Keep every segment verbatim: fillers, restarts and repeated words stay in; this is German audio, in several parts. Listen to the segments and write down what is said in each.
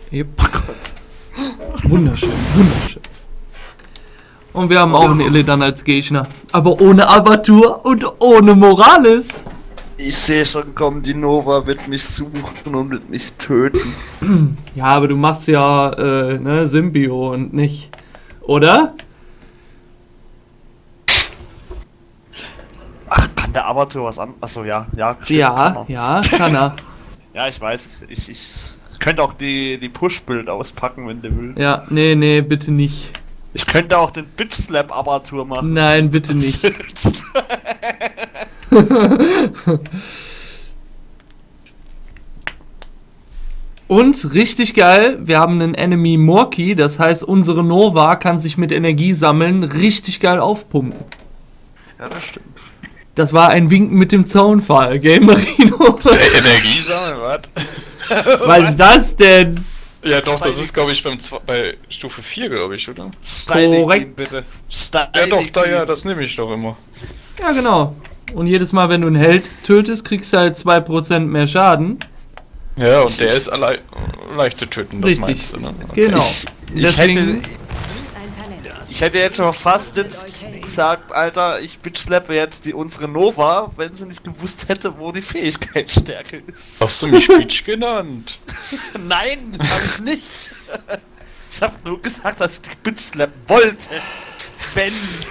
Yep. Wunderschön, wunderschön. Und wir haben auch einen Illidan als Gegner. Aber ohne Abatur und ohne Morales. Ich sehe schon kommen, die Nova wird mich suchen und wird mich töten. Ja, aber du machst ja, äh, ne, Symbio und nicht. Oder? Ach, kann der Abatur was an... Achso, ja, ja, stimmt, Ja, kann er. ja, kann er. Ja, ich weiß, ich, ich könnte auch die, die Push-Bild auspacken, wenn du willst. Ja, nee, nee, bitte nicht. Ich könnte auch den Bitch-Slap-Abatur machen. Nein, bitte nicht. Und richtig geil, wir haben einen Enemy Morki, das heißt, unsere Nova kann sich mit Energie sammeln, richtig geil aufpumpen. Ja, das stimmt. Das war ein Winken mit dem Zaunfall, gell, Marino? Energie sammeln, was? Was ist das denn? Ja doch, das ist glaube ich beim Zwe bei Stufe vier, glaube ich, oder? Steinig Korrekt. ihn bitte. Ja Steinig doch, da ihn. ja, das nehme ich doch immer. Ja, genau. Und jedes Mal, wenn du einen Held tötest, kriegst du halt zwei Prozent mehr Schaden. Ja, und der ist alle leicht zu töten, das Richtig. meinst du, ne? Okay. Genau. Ich hätte, Deswegen, ich hätte jetzt schon fast jetzt gesagt, Alter, ich bitch-slappe jetzt die unsere Nova, wenn sie nicht gewusst hätte, wo die Fähigkeitsstärke ist. Hast du mich Peach genannt? Nein, hab ich nicht. Ich hab nur gesagt, dass ich die bitch-slappen wollte. Wenn...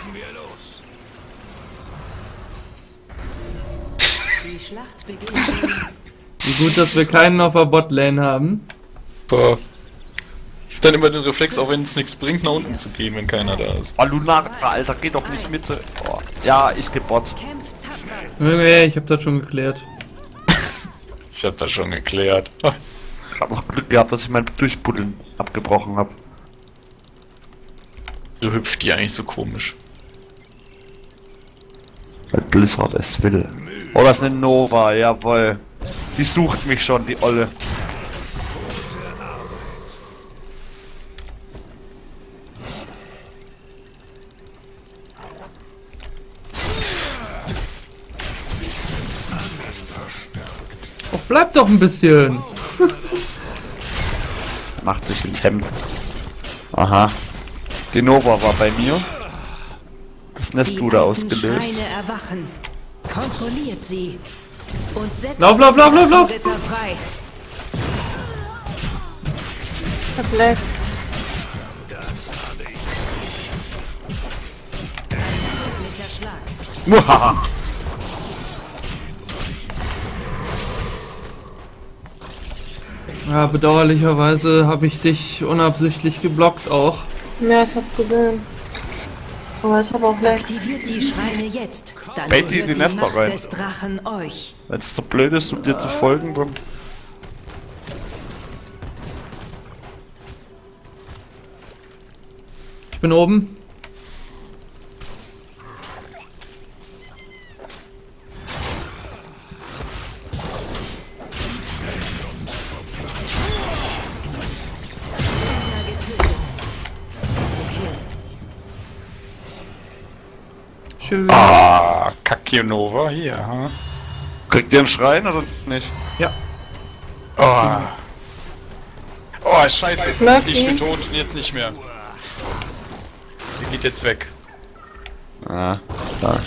Die Schlacht beginnt. wie gut, dass wir keinen auf der Botlane haben. Boah. Ich hab dann immer den Reflex, auch wenn es nichts bringt, nach unten zu gehen, wenn keiner da ist. Oh, Lunar, Alter, geh doch nicht mit. Oh. Ja, ich geh Bot. Kämpft tapfer. Okay, ich hab das schon geklärt. Ich hab das schon geklärt. Was? Ich hab noch Glück gehabt, dass ich mein Durchbuddeln abgebrochen hab. So hüpft die eigentlich so komisch. Weil Blizzard es will. Oh, das ist eine Nova, jawohl. Die sucht mich schon, die Olle. Oh, bleib doch ein bisschen. Macht sich ins Hemd. Aha. Die Nova war bei mir. Das Nest Die wurde alten ausgelöst. Schreine erwachen. Kontrolliert sie. Und setzt Lauf, lauf, lauf, lauf, lauf. die Ritter frei. Perplex. Tödlicher Schlag. Muhaha. Ja, bedauerlicherweise habe ich dich unabsichtlich geblockt auch. Ja, ich hab's gesehen. Aber ich hab auch leicht. Aktiviert die Schreine jetzt. Dann Bait die in gehört die Nester Macht rein. des Drachen euch. Wenn es so blöd ist, um dir zu folgen, dann... Ich bin oben. Schön. Ah, Kakionova hier, ha? Kriegt ihr einen Schrein oder nicht? Ja. Oh. Oh, scheiße. Lucky. Ich bin tot und jetzt nicht mehr. Die geht jetzt weg. Ah, da.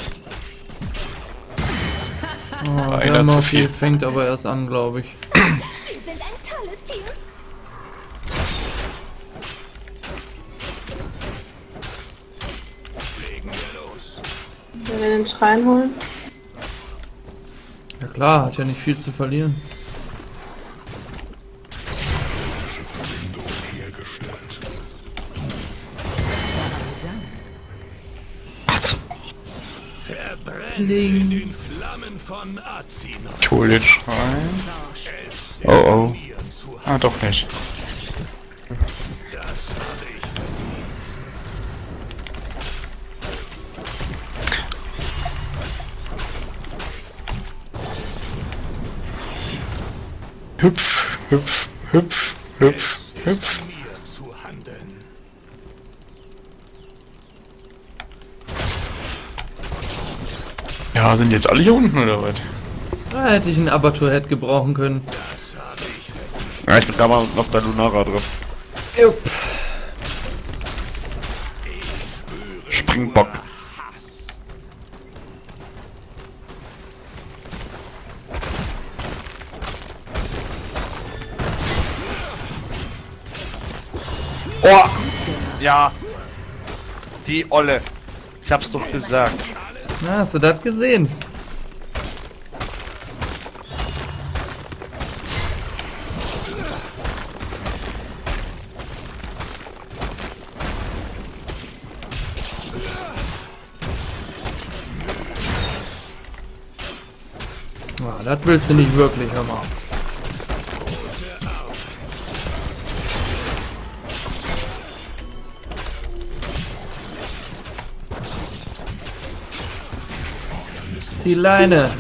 Oh, Einer der zu Murphy viel. fängt aber erst an, glaube ich. Wir sind ein tolles Team. Wenn wir den Schrein holen. Ja klar, hat ja nicht viel zu verlieren. Pling. Den Flammen von Azinor. Ich hol den Schrein. Oh oh. Ah, doch nicht. Das habe ich. Hüpf, hüpf, hüpf, hüpf, hüpf. Mir zu handeln. Ja, sind jetzt alle hier unten oder was? Da hätte ich einen Abatur-Head gebrauchen können. Ja, ich bin da mal auf der Lunara drauf. Jupp. Springbock. Oh! Ja! Die Olle! Ich hab's doch gesagt. Na, hast du das gesehen? Ah, das willst du nicht wirklich, hör mal. Die Leine.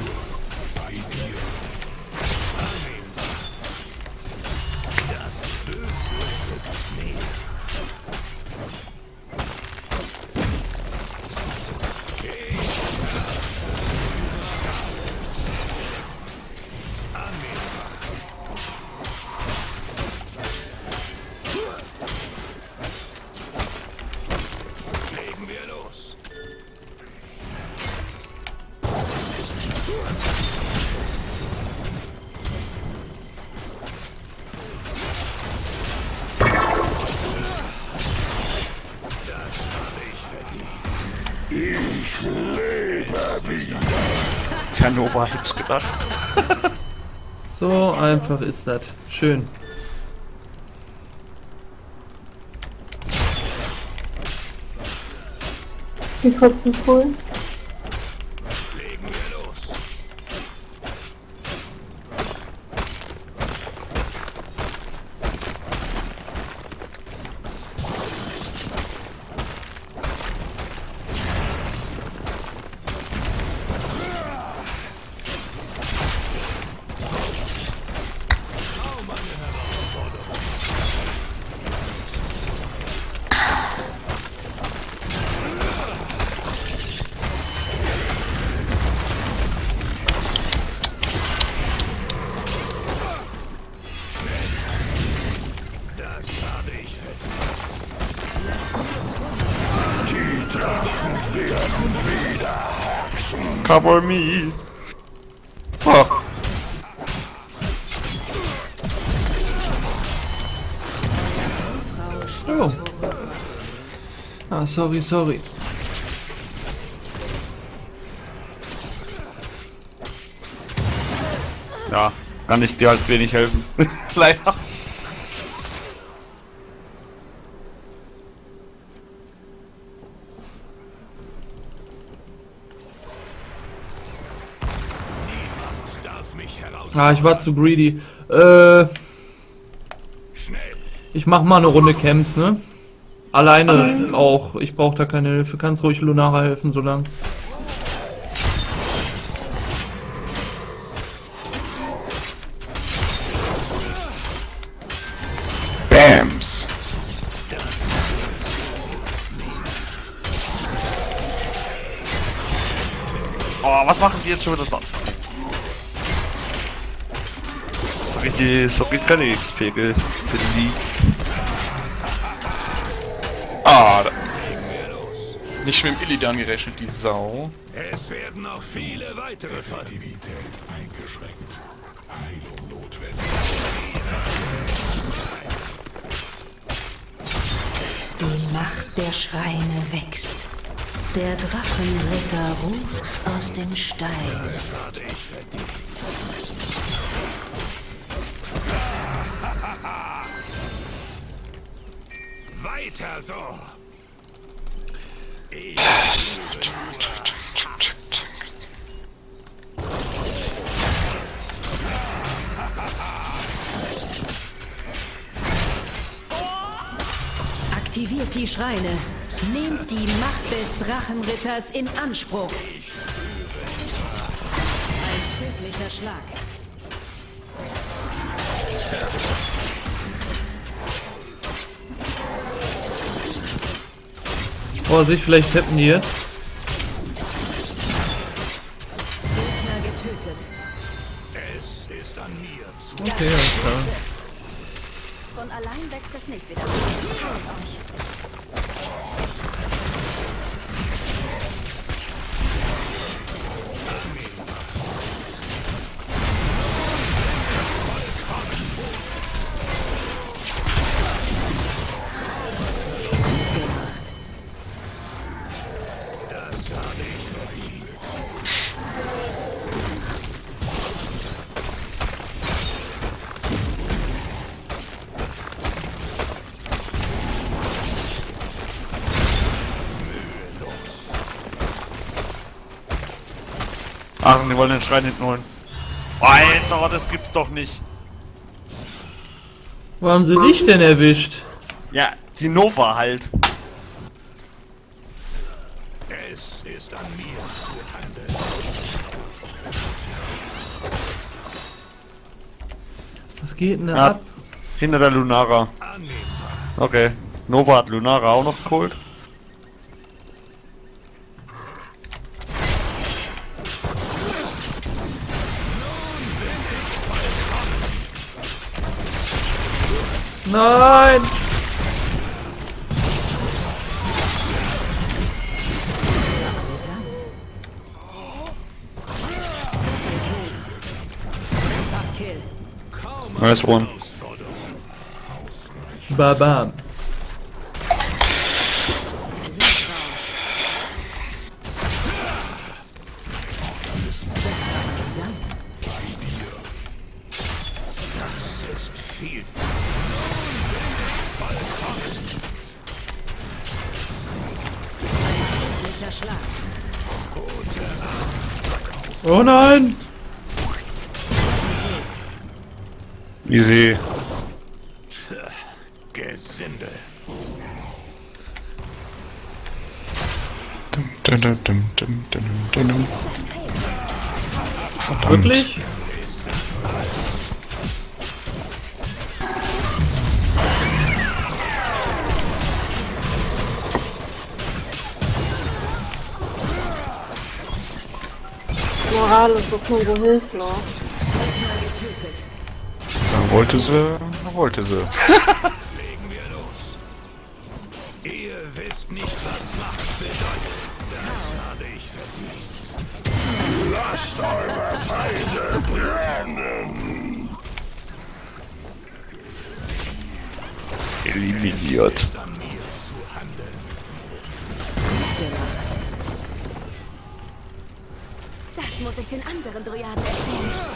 Tja, Nova hätt's gedacht. So einfach ist das. Schön. Die kotzen voll. Cover me! Fuck! Oh. Ah, sorry, sorry. Ja, kann ich dir halt wenig helfen. Leider. Ah, ich war zu greedy. Äh, ich mach mal eine Runde Camps, ne? Alleine auch. Ich brauche da keine Hilfe. Kannst ruhig Lunara helfen, so lang. Bams! Oh, was machen sie jetzt schon wieder da? So richtig, so richtig keine X P belegt. Ah, da. Nicht mit dem Illidan gerechnet, die Sau. Es werden noch viele weitere Effektivität eingeschränkt. Heilung notwendig. Die Macht der Schreine wächst. Der Drachenritter ruft aus dem Stein. Das hatte ich verdient. Weiter so! Ich Aktiviert die Schreine. Nehmt die Macht des Drachenritters in Anspruch. Ein tödlicher Schlag. Vorsicht, vielleicht tappen die jetzt. Gegner getötet. Es ist an mir zu. Okay, alles klar. Von allein wächst es nicht wieder. Heilt euch. Ach, die wollen den Schrein hinten holen. Alter, das gibt's doch nicht. Wo haben sie dich denn erwischt? Ja, die Nova halt. Es ist an mir zu handeln. Was geht denn da Ja, ab? hinter der Lunara. Okay. Nova hat Lunara auch noch geholt. Nein! Nice one. Babam. Oh nein! Easy. Gesindel. Dum, dum, dum, dum, dum, dum, dum. Verdammt. Wirklich? Moral ist doch nur so hilflos. Da wollte sie, da wollte sie. Legen wir los. Ihr wisst nicht, was Macht bedeutet. Das habe ich verdient. Lasst eure Feinde brennen. Eliminiert. An mir zu handeln. Das muss ich den anderen Dryaden erzählen.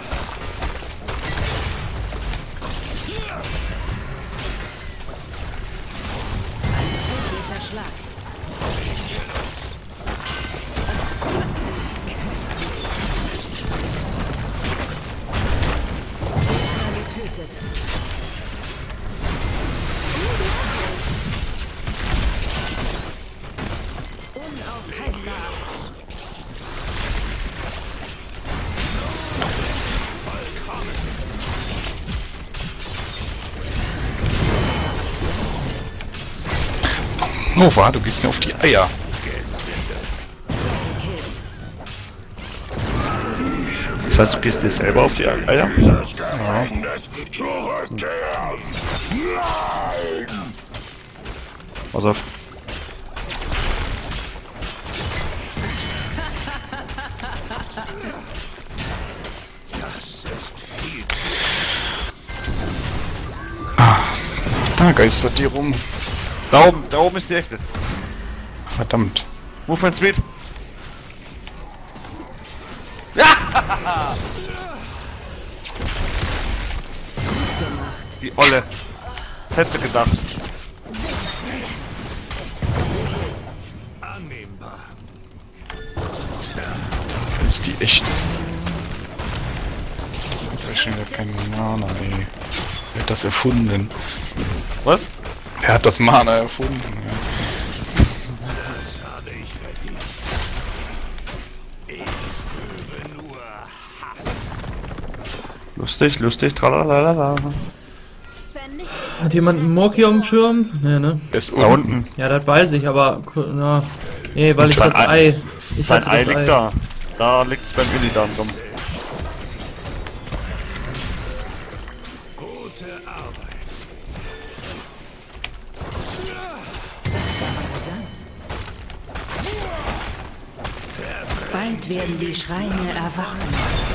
Nova, du gehst mir auf die Eier. Das heißt, du gehst dir selber auf die Eier? Das Geheimnis zurückkehren. Nein! Pass auf. Da geistert die rum. Da oben, da oben ist die echte. Verdammt. Movement Speed. Die Olle. Das hätte sie gedacht. Annehmbar. Das ist die echte. Jetzt habe ich schon wieder keinen Mana, ey. Wer hat das erfunden? Was? Wer hat das Mana erfunden? Ja. Das habe ich verdient. Ich übe nur Hass. Lustig, lustig, tralalala. Hat jemand einen Morki auf dem Schirm? Nee, ne? Der ist Da unten. Ja, das weiß ich, aber na. Nee, weil ich Sein das Ei- Ei. Ich Sein hatte Ei das liegt da. Da liegt's beim Illidan drum. Gute Arbeit. Bald werden die Schreine erwachen.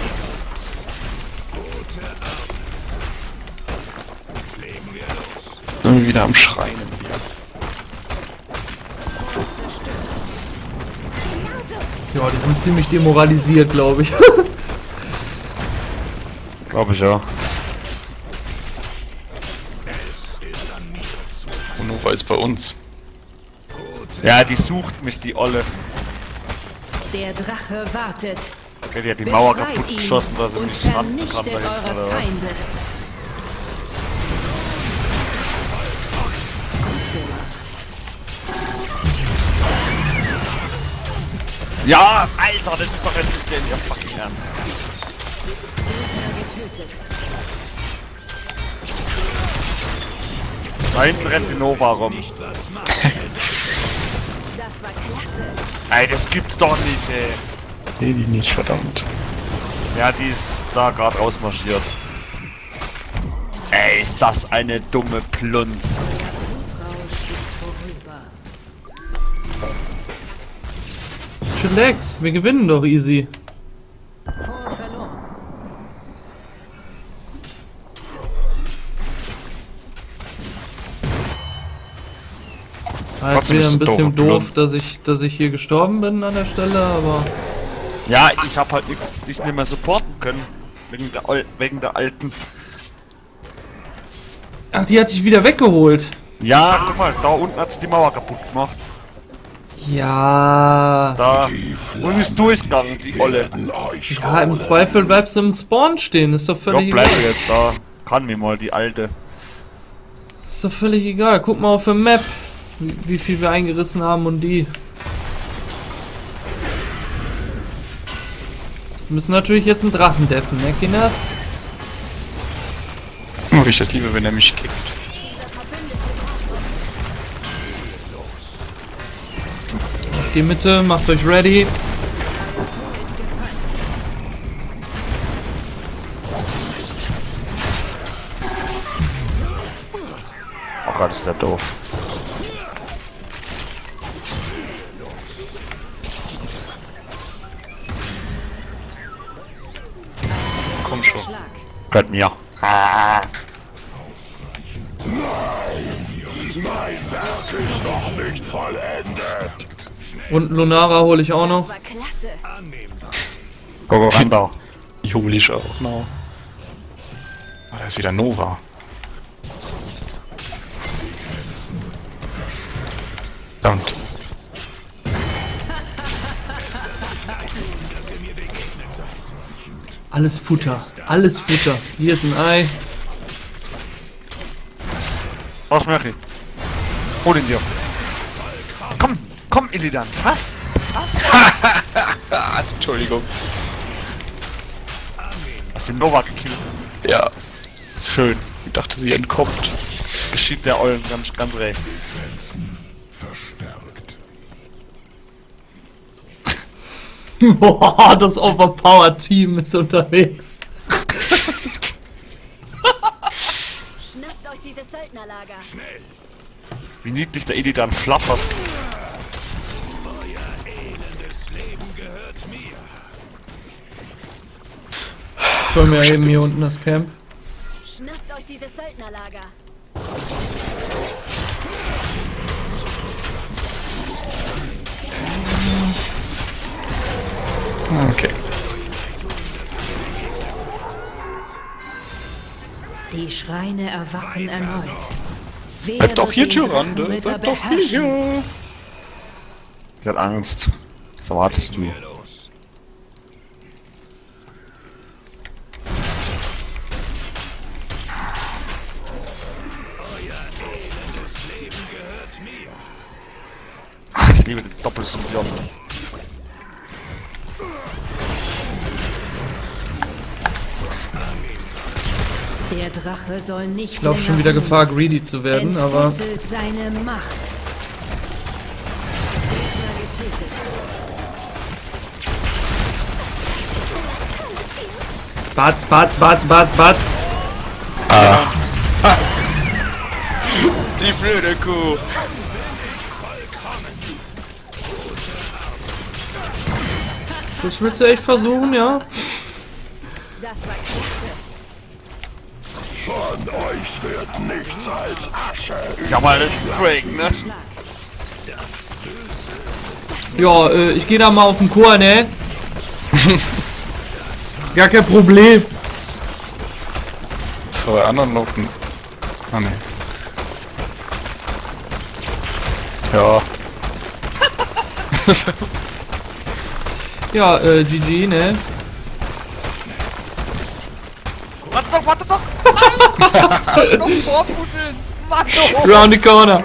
Sind wir wieder am Schreien. Ja, die sind ziemlich demoralisiert, glaube ich. Glaube ich ja. Und Nova ist bei uns. Ja, die sucht mich, die Olle. Der Drache wartet. Okay, die hat die Mauer Befreit kaputt ihn geschossen, dass sie und nicht ran kann vernichtet da hinten eure oder was. Feinde. Ja, Alter, das ist doch jetzt nicht der fucking Ernst. Da hinten rennt die Nova rum. Das war klasse. Ey, das gibt's doch nicht, ey. Nee, die nicht, verdammt. Ja, die ist da gerade rausmarschiert. Ey, ist das eine dumme Plunz. Chillax, wir gewinnen doch easy. Vor verloren. War jetzt Trotzdem wieder ist ein es bisschen doof, doof, dass ich, dass ich hier gestorben bin an der Stelle, aber... Ja, ich hab halt nix, dich nicht mehr supporten können. Wegen der, Ol- wegen der alten. Ach, die hatte ich wieder weggeholt. Ja, guck mal, da unten hat sie die Mauer kaputt gemacht. Ja... Da. Und ist durchgegangen, die Olle. Ja, im Zweifel bleibst du im Spawn stehen, ist doch Ja, völlig bleib egal. jetzt da. Kann mir mal, die alte. Ist doch völlig egal. Guck mal auf der Map, wie, wie viel wir eingerissen haben und die. Wir müssen natürlich jetzt einen Drachen deffen, ne, Kinders? Oh, ich das liebe, wenn er mich kickt. Auf die Mitte, macht euch ready. Oh Gott, ist der doof. Komm schon. Gehört mir. Ah. Mein Werk ist noch nicht vollendet. Und Lunara hole ich auch noch. Das war klasse. Gogo, ran da. Die hole ich auch noch. Oh, da ist wieder Nova. Verdammt. Alles Futter, alles Futter. Hier ist ein Ei. Was, Mary? Hol ihn dir. Komm, komm, Illidan. Fass, fass. Entschuldigung. Hast den Nova gekillt. Ja, Schön. ich dachte, sie entkommt. Geschieht der Eulen ganz, ganz recht. Verstärkt. Boah, das Overpower-Team ist unterwegs. Schnappt euch dieses Söldnerlager. Wie niedlich der Illidan flattert. Ich hol mir eben hier unten das Camp. Schnappt euch dieses Söldnerlager. Okay. Die Schreine erwachen erneut. Wer Bleibt auch wird hier, den Tyrande. Drachenritter Bleibt doch beherrschen? hier. Sie hat Angst. Was erwartest du? Ach, ich liebe den Doppelsymbiont. Der Drache soll nicht Ich laufe länger schon wieder ruhen. Gefahr, greedy zu werden, aber... Entfesselt seine Macht. Gegner getötet. Batz, batz, batz, batz, batz. Die blöde Kuh. Das willst du echt versuchen, ja? Das war klasse. Von euch wird nichts als Asche. Ja, mal jetzt ein Break, ne? Ja, äh, ich gehe da mal auf den Chor, ne? Gar kein Problem. Zwei anderen laufen. Ah, ne. Ja. Ja, äh, G G, ne? Warte doch, warte doch! Nein! Noch vorbuddeln! Mann, doch! Round the corner.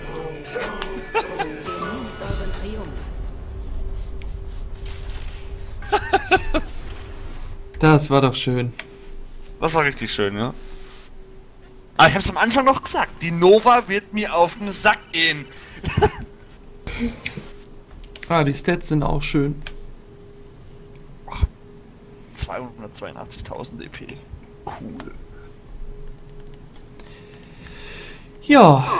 Das war doch schön. Das war richtig schön, ja. Aber ich hab's am Anfang noch gesagt, die Nova wird mir auf den Sack gehen. Ah, die Stats sind auch schön. zweihundertzweiundachtzigtausend E P. Cool. Ja.